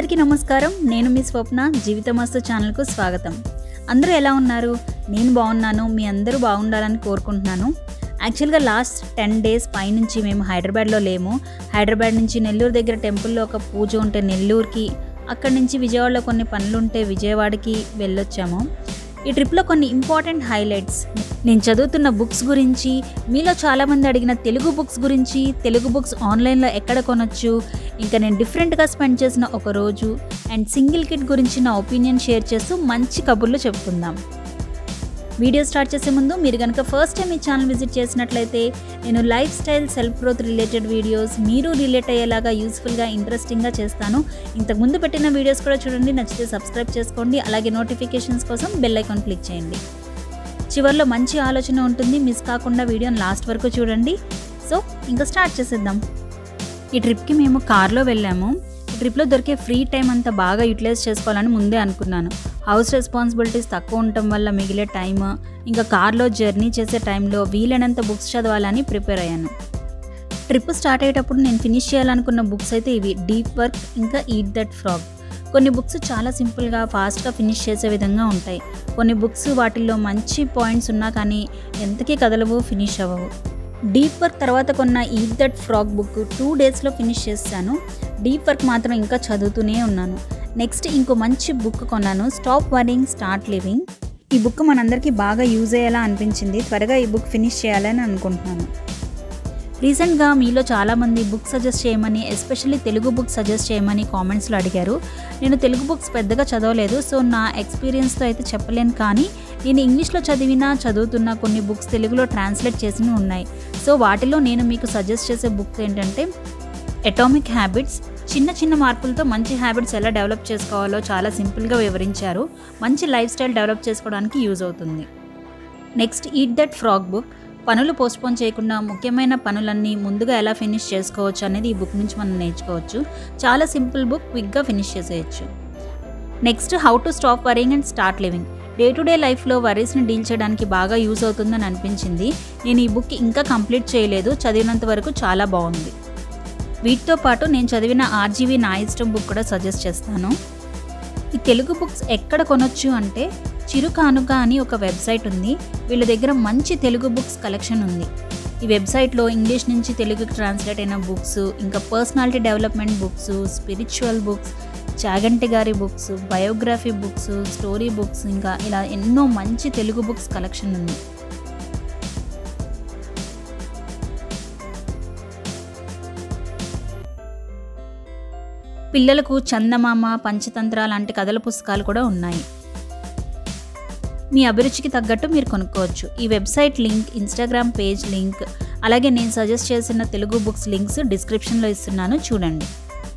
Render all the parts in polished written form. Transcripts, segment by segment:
అందరికీ నమస్కారం. నేను మీ స్వప్న. జీవితమస్తు ఛానల్కు స్వాగతం. అందరూ ఎలా ఉన్నారు? నేను బాగున్నాను. మీ అందరూ బాగుండాలని కోరుకుంటున్నాను. యాక్చువల్గా లాస్ట్ 10 days పైనుంచి మేము హైదరాబాద్లో లేము. హైదరాబాద్ నుంచి నెల్లూరు దగ్గర టెంపుల్లో ఒక పూజ ఉంటే నెల్లూరుకి, అక్కడి నుంచి విజయవాడలో కొన్ని పనులుంటే విజయవాడకి వెళ్ళొచ్చాము. ఈ ట్రిప్లో కొన్ని ఇంపార్టెంట్ హైలైట్స్, నేను చదువుతున్న బుక్స్ గురించి, మీలో చాలామంది అడిగిన తెలుగు బుక్స్ గురించి, తెలుగు బుక్స్ ఆన్లైన్లో ఎక్కడ కొనొచ్చు, ఇంకా నేను డిఫరెంట్గా స్పెండ్ చేసిన ఒక రోజు అండ్ సింగిల్ కిట్ గురించి నా ఒపీనియన్ షేర్ చేస్తూ మంచి కబుర్లు చెప్పుకుందాం. వీడియో స్టార్ట్ చేసే ముందు మీరు కనుక ఫస్ట్ టైం ఈ ఛానల్ విజిట్ చేసినట్లయితే నేను lifestyle, self growth related videos మీరు రిలేట్ అయ్యేలాగా యూస్ఫుల్గా, ఇంట్రెస్టింగ్గా చేస్తాను. ఇంతకుముందు పెట్టిన వీడియోస్ కూడా చూడండి, నచ్చితే సబ్స్క్రైబ్ చేసుకోండి. అలాగే నోటిఫికేషన్స్ కోసం బెల్ ఐకాన్ క్లిక్ చేయండి. చివరిలో మంచి ఆలోచన ఉంటుంది, మిస్ కాకుండా వీడియోని లాస్ట్ వరకు చూడండి. సో ఇంకా స్టార్ట్ చేసేద్దాం. ఈ ట్రిప్కి మేము కార్లో వెళ్ళాము. ఈ ట్రిప్లో దొరికే ఫ్రీ టైం అంతా బాగా యూటిలైజ్ చేసుకోవాలని ముందే అనుకున్నాను. హౌస్ రెస్పాన్సిబిలిటీస్ తక్కువ ఉండటం వల్ల మిగిలే టైమ్, ఇంకా కార్లో జర్నీ చేసే టైంలో వీలైనంత బుక్స్ చదవాలని ప్రిపేర్ అయ్యాను. ట్రిప్ స్టార్ట్ అయ్యేటప్పుడు నేను ఫినిష్ చేయాలనుకున్న బుక్స్ అయితే ఇవి: డీప్ వర్క్, ఇంకా ఈట్ దట్ ఫ్రాగ్. కొన్ని బుక్స్ చాలా సింపుల్గా, ఫాస్ట్గా ఫినిష్ చేసే విధంగా ఉంటాయి. కొన్ని బుక్స్ వాటిల్లో మంచి పాయింట్స్ ఉన్నా కానీ ఎంతకీ కదలవు, ఫినిష్ అవ్వవు. డీప్ వర్క్ తర్వాత కొన్న ఈట్ దట్ ఫ్రాగ్ బుక్ 2 daysలో ఫినిష్ చేశాను. డీప్ వర్క్ మాత్రం ఇంకా చదువుతూనే ఉన్నాను. నెక్స్ట్ ఇంకో మంచి బుక్ కొన్నాను, స్టాప్ వరింగ్ స్టార్ట్ లివింగ్. ఈ బుక్ మనందరికీ బాగా యూజ్ అయ్యేలా అనిపించింది. త్వరగా ఈ బుక్ ఫినిష్ చేయాలని అనుకుంటున్నాను. రీసెంట్గా మీలో చాలామంది బుక్ సజెస్ట్ చేయమని, ఎస్పెషల్లీ తెలుగు బుక్ సజెస్ట్ చేయమని కామెంట్స్లో అడిగారు. నేను తెలుగు బుక్స్ పెద్దగా చదవలేదు, సో నా ఎక్స్పీరియన్స్తో అయితే చెప్పలేను. కానీ నేను ఇంగ్లీష్లో చదువుతున్న కొన్ని బుక్స్ తెలుగులో ట్రాన్స్లేట్ చేసినవి ఉన్నాయి. సో వాటిలో నేను మీకు సజెస్ట్ చేసే బుక్ ఏంటంటే అటామిక్ హ్యాబిట్స్. చిన్న చిన్న మార్పులతో మంచి హ్యాబిట్స్ ఎలా డెవలప్ చేసుకోవాలో చాలా సింపుల్గా వివరించారు. మంచి లైఫ్ స్టైల్ డెవలప్ చేసుకోవడానికి యూజ్ అవుతుంది. Next eat that frog book. పనులు పోస్ట్పోన్ చేయకుండా ముఖ్యమైన పనులన్నీ ముందుగా ఎలా ఫినిష్ చేసుకోవచ్చు అనేది ఈ బుక్ నుంచి మనం నేర్చుకోవచ్చు. చాలా సింపుల్ బుక్, క్విక్గా ఫినిష్ చేసేయచ్చు. Next how to stop worrying and start living. Day to day లైఫ్లో వరీస్ని డీల్ చేయడానికి బాగా యూజ్ అవుతుందని అనిపించింది. నేను ఈ బుక్ ఇంకా కంప్లీట్ చేయలేదు, చదివినంత వరకు చాలా బాగుంది. వీటితో పాటు నేను చదివిన ఆర్జీవి నా ఇష్టం బుక్ కూడా సజెస్ట్ చేస్తాను. ఈ తెలుగు బుక్స్ ఎక్కడ కొనొచ్చు అంటే చిరుకానుక అని ఒక వెబ్సైట్ ఉంది. వీళ్ళ దగ్గర మంచి తెలుగు బుక్స్ కలెక్షన్ ఉంది. ఈ వెబ్సైట్లో ఇంగ్లీష్ నుంచి తెలుగుకి ట్రాన్స్లేట్ అయిన బుక్స్, ఇంకా personality development books, spiritual books, Chaganti గారి books, biography books, story books, ఇంకా ఇలా ఎన్నో మంచి తెలుగు బుక్స్ కలెక్షన్ ఉంది. పిల్లలకు చందమామ, పంచతంత్ర లాంటి కథల పుస్తకాలు కూడా ఉన్నాయి. మీ అభిరుచికి తగ్గట్టు మీరు కొనుక్కోవచ్చు. ఈ website link, Instagram page link, అలాగే నేను సజెస్ట్ చేసిన తెలుగు బుక్స్ లింక్స్ డిస్క్రిప్షన్లో ఇస్తున్నాను, చూడండి.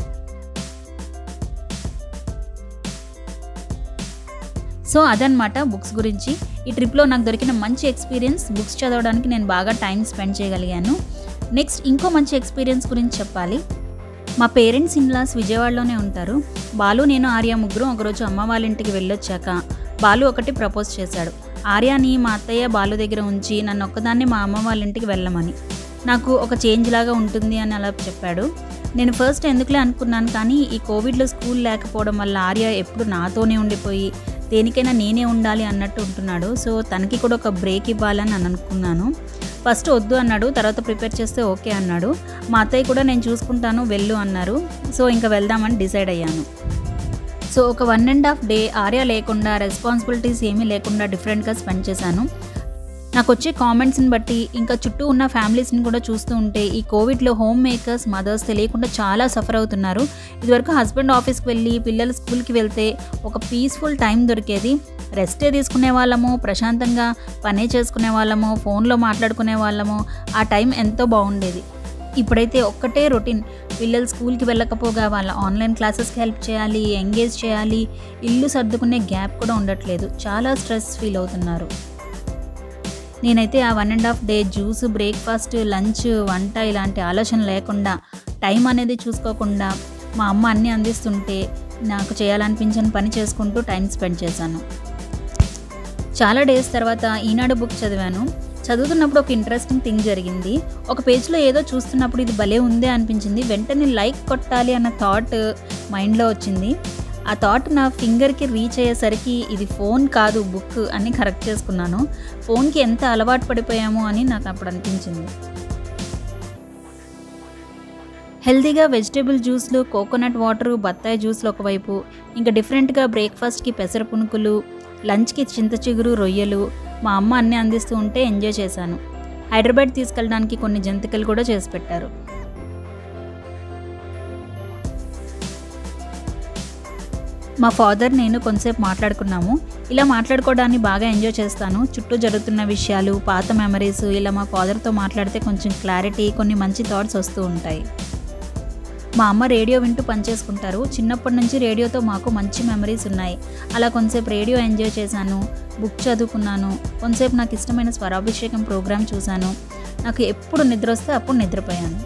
సో అదనమాట బుక్స్ గురించి. ఈ ట్రిప్లో నాకు దొరికిన మంచి ఎక్స్పీరియన్స్. బుక్స్ చదవడానికి నేను బాగా టైం స్పెండ్ చేయగలిగాను. నెక్స్ట్ ఇంకో మంచి ఎక్స్పీరియన్స్ గురించి చెప్పాలి. మా పేరెంట్స్ ఇన్లాస్ విజయవాడలోనే ఉంటారు. బాలు, నేను, ఆర్య ముగ్గురం ఒకరోజు అమ్మ వాళ్ళ ఇంటికి వెళ్ళొచ్చాక బాలు ఒకటి ప్రపోజ్ చేశాడు. ఆర్యాని మా అత్తయ్య బాలు దగ్గర ఉంచి నన్ను ఒక్కదాన్ని మా అమ్మ వాళ్ళ ఇంటికి వెళ్ళమని. నాకు ఒక చేంజ్ లాగా ఉంటుంది అని అలా చెప్పాడు. నేను ఫస్ట్ ఎందుకులే అనుకున్నాను, కానీ ఈ కోవిడ్లో స్కూల్ లేకపోవడం వల్ల ఆర్య ఎప్పుడు నాతోనే ఉండిపోయి దేనికైనా నేనే ఉండాలి అన్నట్టు ఉంటున్నాడు. సో తనకి కూడా ఒక బ్రేక్ ఇవ్వాలని నేను అనుకున్నాను. ఫస్ట్ వద్దు అన్నాడు, తర్వాత ప్రిపేర్ చేస్తే ఓకే అన్నాడు. మా అత్తయ్య కూడా నేను చూసుకుంటాను వెళ్ళు అన్నారు. సో ఇంకా వెళ్దామని డిసైడ్ అయ్యాను. సో ఒక 1.5 day ఆర్య లేకుండా, రెస్పాన్సిబిలిటీస్ ఏమీ లేకుండా డిఫరెంట్గా స్పెండ్ చేశాను. నాకు వచ్చే కామెంట్స్ని బట్టి, ఇంకా చుట్టూ ఉన్న ఫ్యామిలీస్ని కూడా చూస్తూ ఉంటే ఈ కోవిడ్లో హోమ్ మేకర్స్, మదర్స్ తెలియకుండా చాలా సఫర్ అవుతున్నారు. ఇదివరకు హస్బెండ్ ఆఫీస్కి వెళ్ళి పిల్లలు స్కూల్కి వెళ్తే ఒక పీస్ఫుల్ టైం దొరికేది. రెస్టే తీసుకునే వాళ్ళము, ప్రశాంతంగా పనే చేసుకునే వాళ్ళము, ఫోన్లో మాట్లాడుకునే వాళ్ళము. ఆ టైం ఎంతో బాగుండేది. ఇప్పుడైతే ఒక్కటే రొటీన్. పిల్లలు స్కూల్కి వెళ్ళకపోగా వాళ్ళ ఆన్లైన్ క్లాసెస్కి హెల్ప్ చేయాలి, ఎంగేజ్ చేయాలి, ఇల్లు సర్దుకునే గ్యాప్ కూడా ఉండట్లేదు. చాలా స్ట్రెస్ ఫీల్ అవుతున్నారు. నేనైతే ఆ 1.5 day జ్యూస్, బ్రేక్ఫాస్ట్, లంచ్, వంట ఇలాంటి ఆలోచన లేకుండా, టైం అనేది చూసుకోకుండా మా అమ్మ అన్నీ అందిస్తుంటే నాకు చేయాలనిపించిన పని చేసుకుంటూ టైం స్పెండ్ చేశాను. చాలా డేస్ తర్వాత ఈనాడు బుక్ చదివాను. చదువుతున్నప్పుడు ఒక ఇంట్రెస్టింగ్ థింగ్ జరిగింది. ఒక పేజ్లో ఏదో చూస్తున్నప్పుడు ఇది భలే ఉందే అనిపించింది. వెంటనే లైక్ కొట్టాలి అన్న థాట్ మైండ్లో వచ్చింది. ఆ థాట్ నా ఫింగర్కి రీచ్ అయ్యేసరికి ఇది ఫోన్ కాదు బుక్ అని కరెక్ట్ చేసుకున్నాను. ఫోన్కి ఎంత అలవాటు పడిపోయామో అని నాకు అప్పుడు అనిపించింది. హెల్తీగా వెజిటేబుల్ జ్యూస్లు, కోకోనట్ వాటరు, బత్తాయి జ్యూస్లు ఒకవైపు, ఇంకా డిఫరెంట్గా బ్రేక్ఫాస్ట్కి పెసర పునుకులు, లంచ్కి చింత చిగురు, రొయ్యలు మా అమ్మ అన్నీ అందిస్తూ ఉంటే ఎంజాయ్ చేశాను. హైదరాబాద్ తీసుకెళ్ళడానికి కొన్ని జంతికలు కూడా చేసి పెట్టారు. మా ఫాదర్ నేను కొంతసేపు మాట్లాడుకున్నాము. ఇలా మాట్లాడుకోవడాన్ని బాగా ఎంజాయ్ చేస్తాను. చుట్టూ జరుగుతున్న విషయాలు, పాత మెమరీస్, ఇలా మా ఫాదర్తో మాట్లాడితే కొంచెం క్లారిటీ, కొన్ని మంచి థాట్స్ వస్తూ ఉంటాయి. మా అమ్మ రేడియో వింటూ పనిచేసుకుంటారు. చిన్నప్పటి నుంచి రేడియోతో మాకు మంచి మెమరీస్ ఉన్నాయి. అలా కొంతసేపు రేడియో ఎంజాయ్ చేశాను, బుక్ చదువుకున్నాను, కొంతసేపు నాకు ఇష్టమైన స్వరాభిషేకం ప్రోగ్రామ్ చూశాను. నాకు ఎప్పుడు నిద్ర వస్తే అప్పుడు నిద్రపోయాను.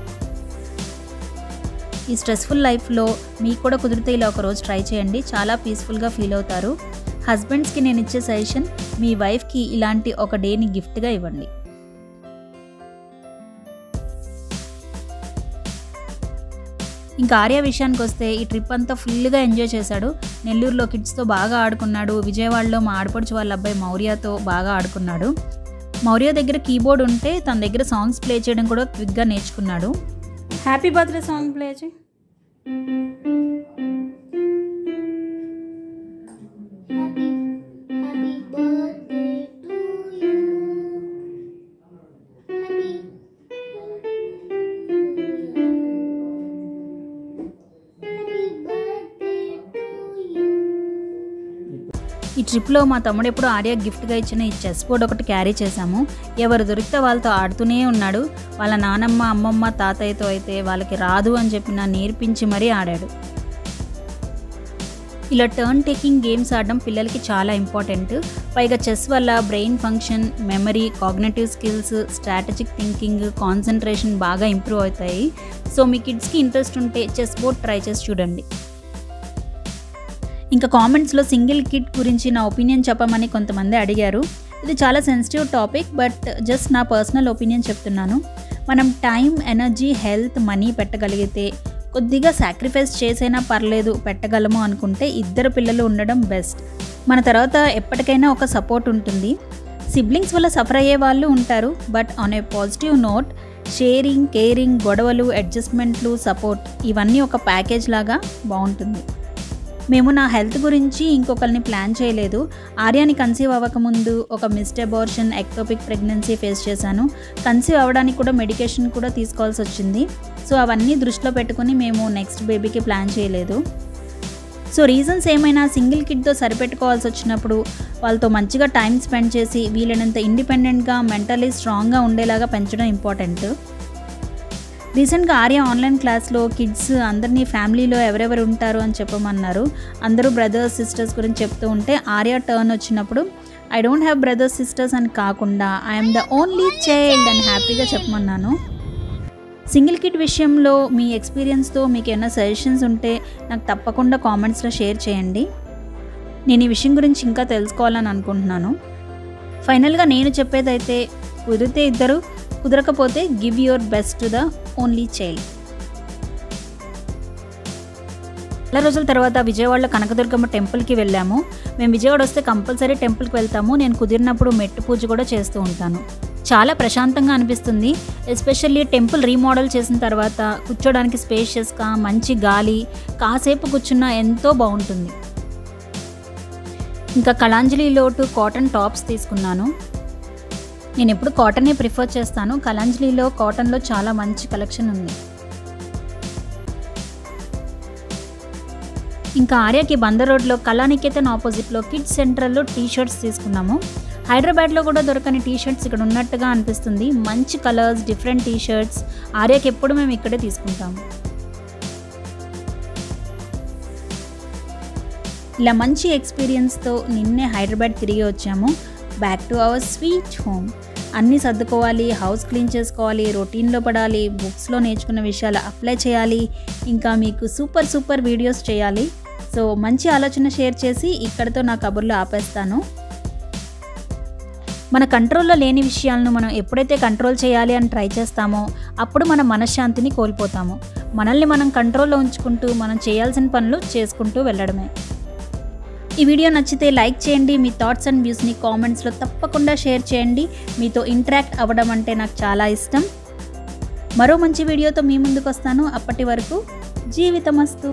ఈ స్ట్రెస్ఫుల్ లైఫ్లో మీకు కూడా కుదిరితే ఇలా ఒకరోజు ట్రై చేయండి, చాలా పీస్ఫుల్గా ఫీల్ అవుతారు. హస్బెండ్స్కి నేను ఇచ్చే సజెషన్, మీ వైఫ్కి ఇలాంటి ఒక డేని గిఫ్ట్గా ఇవ్వండి. ఇంకా ఆర్య విషయానికి వస్తే ఈ ట్రిప్ అంతా ఫుల్గా ఎంజాయ్ చేశాడు. నెల్లూరులో కిడ్స్తో బాగా ఆడుకున్నాడు. విజయవాడలో మా ఆడపడుచు వాళ్ళ అబ్బాయి మౌర్యతో బాగా ఆడుకున్నాడు. మౌర్య దగ్గర కీబోర్డ్ ఉంటే తన దగ్గర సాంగ్స్ ప్లే చేయడం కూడా క్విక్గా నేర్చుకున్నాడు. హ్యాపీ బర్త్డే సాంగ్ ప్లే చేయి. ఈ ట్రిప్లో మా తమ్ముడు ఎప్పుడు ఆర్య గిఫ్ట్గా ఇచ్చిన ఈ చెస్ బోర్డ్ ఒకటి క్యారీ చేశాము. ఎవరు దొరికితే వాళ్ళతో ఆడుతూనే ఉన్నాడు. వాళ్ళ నానమ్మ, అమ్మమ్మ, తాతయ్యతో అయితే వాళ్ళకి రాదు అని చెప్పిన నేర్పించి మరీ ఆడాడు. ఇలా టర్న్ టేకింగ్ గేమ్స్ ఆడడం పిల్లలకి చాలా ఇంపార్టెంట్. పైగా చెస్ వల్ల brain function, memory, cognitive skills, strategic thinking, concentration బాగా ఇంప్రూవ్ అవుతాయి. సో మీ కిడ్స్కి ఇంట్రెస్ట్ ఉంటే చెస్ బోర్డ్ ట్రై చేసి చూడండి. ఇంకా కామెంట్స్లో సింగిల్ కిడ్ గురించి నా ఒపీనియన్ చెప్పమని కొంతమంది అడిగారు. ఇది చాలా సెన్సిటివ్ టాపిక్, బట్ జస్ట్ నా పర్సనల్ ఒపీనియన్ చెప్తున్నాను. మనం టైం, ఎనర్జీ, హెల్త్, మనీ పెట్టగలిగితే, కొద్దిగా సాక్రిఫైస్ చేసైనా పర్లేదు పెట్టగలము అనుకుంటే ఇద్దరు పిల్లలు ఉండడం బెస్ట్. మన తర్వాత ఎప్పటికైనా ఒక సపోర్ట్ ఉంటుంది. సిబ్లింగ్స్ వల్ల సఫర్ అయ్యే వాళ్ళు ఉంటారు, but on a positive note sharing, caring, గొడవలు, అడ్జస్ట్మెంట్లు, సపోర్ట్ ఇవన్నీ ఒక ప్యాకేజ్ లాగా బాగుంటుంది. మేము నా హెల్త్ గురించి ఇంకొకరిని ప్లాన్ చేయలేదు. ఆర్యాని కన్సీవ్ అవ్వకముందు ఒక missed abortion, ectopic pregnancy face చేశాను. కన్సీవ్ అవ్వడానికి కూడా మెడికేషన్ కూడా తీసుకోవాల్సి వచ్చింది. సో అవన్నీ దృష్టిలో పెట్టుకుని మేము నెక్స్ట్ బేబీకి ప్లాన్ చేయలేదు. సో రీజన్స్ ఏమైనా సింగిల్ కిడ్తో సరిపెట్టుకోవాల్సి వచ్చినప్పుడు వాళ్ళతో మంచిగా టైం స్పెండ్ చేసి వీలైనంత ఇండిపెండెంట్గా, మెంటలీ స్ట్రాంగ్గా ఉండేలాగా పెంచడం ఇంపార్టెంట్. రీసెంట్గా ఆర్య ఆన్లైన్ క్లాస్లో కిడ్స్ అందరినీ ఫ్యామిలీలో ఎవరెవరు ఉంటారు అని చెప్పమన్నారు. అందరూ బ్రదర్స్, సిస్టర్స్ గురించి చెప్తూ ఉంటే ఆర్య టర్న్ వచ్చినప్పుడు I don't have brothers, sisters అని కాకుండా ఐఎమ్ ద ఓన్లీ చైల్డ్ అని హ్యాపీగా చెప్పమన్నాను. సింగిల్ కిడ్ విషయంలో మీ ఎక్స్పీరియన్స్తో మీకు ఏమైనా సజెషన్స్ ఉంటే నాకు తప్పకుండా కామెంట్స్లో షేర్ చేయండి. నేను ఈ విషయం గురించి ఇంకా తెలుసుకోవాలని అనుకుంటున్నాను. ఫైనల్గా నేను చెప్పేదైతే, కుదిరితే ఇద్దరు, కుదరకపోతే give your best to the only child. చాలా రోజుల తర్వాత విజయవాడలో కనకదుర్గమ్మ టెంపుల్కి వెళ్ళాము. మేము విజయవాడ వస్తే కంపల్సరీ టెంపుల్కి వెళ్తాము. నేను కుదిరినప్పుడు మెట్టు పూజ కూడా చేస్తూ ఉంటాను. చాలా ప్రశాంతంగా అనిపిస్తుంది. ఎస్పెషల్లీ టెంపుల్ రీమోడల్ చేసిన తర్వాత కూర్చోడానికి స్పేషియస్గా, మంచి గాలి, కాసేపు కూర్చున్నా ఎంతో బాగుంటుంది. ఇంకా కళాంజలిలో 2 కాటన్ టాప్స్ తీసుకున్నాను. నేను ఎప్పుడు కాటనే ప్రిఫర్ చేస్తాను. కళాంజలిలో కాటన్లో చాలా మంచి కలెక్షన్ ఉంది. ఇంకా ఆర్యకి బందర్ రోడ్లో కళానికేతన్ ఆపోజిట్లో కిడ్స్ సెంటర్లో టీ-షర్ట్స్ తీసుకున్నాము. హైదరాబాద్లో కూడా దొరకని టీ-షర్ట్స్ ఇక్కడ ఉన్నట్టుగా అనిపిస్తుంది. మంచి కలర్స్, డిఫరెంట్ టీ-షర్ట్స్. ఆర్యకి ఎప్పుడు మేము ఇక్కడే తీసుకుంటాము. ఇలా మంచి ఎక్స్పీరియన్స్తో నిన్నే హైదరాబాద్ తిరిగి వచ్చాము. Back to our sweet home. అన్నీ సర్దుకోవాలి, హౌస్ క్లీన్ చేసుకోవాలి, రొటీన్లో పడాలి, బుక్స్లో నేర్చుకున్న విషయాలు అప్లై చేయాలి, ఇంకా మీకు సూపర్ వీడియోస్ చేయాలి. సో మంచి ఆలోచన షేర్ చేసి ఇక్కడితో నా కబుర్లు ఆపేస్తాను. మన కంట్రోల్లో లేని విషయాలను మనం ఎప్పుడైతే కంట్రోల్ చేయాలి అని ట్రై చేస్తామో అప్పుడు మన మనశ్శాంతిని కోల్పోతాము. మనల్ని మనం కంట్రోల్లో ఉంచుకుంటూ మనం చేయాల్సిన పనులు చేసుకుంటూ వెళ్ళడమే. ఈ వీడియో నచ్చితే లైక్ చేయండి. మీ థాట్స్ అండ్ వ్యూస్ని కామెంట్స్లో తప్పకుండా షేర్ చేయండి. మీతో ఇంటరాక్ట్ అవ్వడం అంటే నాకు చాలా ఇష్టం. మరో మంచి వీడియోతో మీ ముందుకు వస్తాను. అప్పటి వరకు జీవితమస్తు.